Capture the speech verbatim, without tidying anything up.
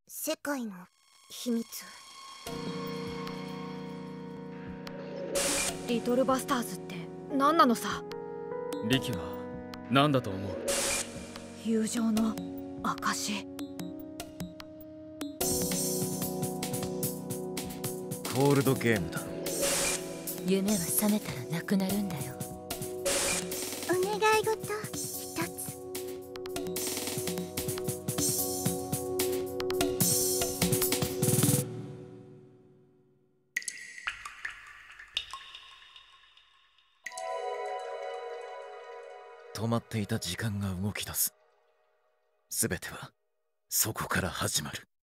世界の秘密。 リトルバスターズって何なのさ。 リキは何だと思う？ 友情の証。 コールドゲームだ。 夢は覚めたらなくなるんだよ。 お願い事一つ。 止まっていた時間が動き出す。すべてはそこから始まる。